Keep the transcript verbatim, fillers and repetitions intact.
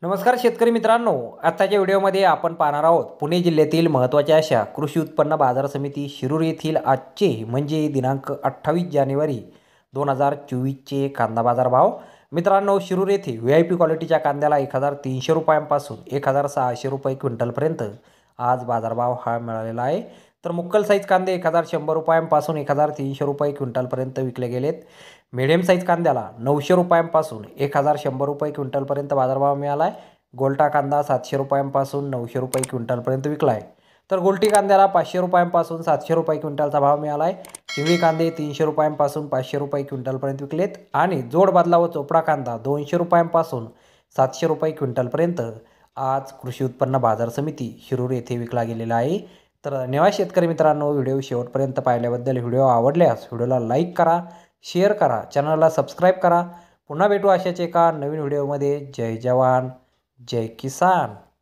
नमस्कार शेतकरी मित्रांनो, आताच्या व्हिडिओमध्ये आपण पाहणार आहोत पुणे जिल्ह्यातील महत्त्वाच्या अशा कृषी उत्पन्न बाजार समिती शिरूर येथील आजचे म्हणजे दिनांक अठ्ठावीस जानेवारी दोन हजार चोवीसचे कांदा बाजार भाव। मित्रांनो, शिरूर येथे व्ही आय पी क्वालिटीच्या कांद्याला एक हजार तीनशे रुपयांपासून एक हजार सहाशे रुपये क्विंटलपर्यंत आज बाजारभाव हा मिळालेला आहे। तर मुक्कल साईज कांदे एक हजार शंभर रुपयांपासून एक हजार तीनशे रुपये क्विंटलपर्यंत विकले गेलेत। मीडियम साईज कांद्याला नऊशे रुपयांपासून एक हजार शंभर रुपये क्विंटलपर्यंत बाजारभाव मिळाला आहे। गोल्टा कांदा सातशे रुपयांपासून नऊशे रुपये क्विंटलपर्यंत विकला आहे। तर गोल्टी कांद्याला पाचशे रुपयांपासून सातशे रुपये क्विंटलचा भाव मिळाला आहे। चिवळी कांदे तीनशे रुपयांपासून पाचशे रुपये क्विंटलपर्यंत विकलेत आणि जोड बदला व चोपडा कांदा दोनशे रुपयांपासून सातशे रुपये क्विंटलपर्यंत आज कृषी उत्पन्न बाजार समिती शिरूर येथे विकला गेलेला आहे। तर धन्यवाद शेतकरी मित्रांनो, व्हिडिओ शेवटपर्यंत पाहिल्याबद्दल। व्हिडिओ आवडल्यास व्हिडिओला लाईक करा, शेअर करा, चॅनलला सबस्क्राईब करा। पुन्हा भेटू अशाच एका नवीन व्हिडिओमध्ये। जय जवान जय किसान।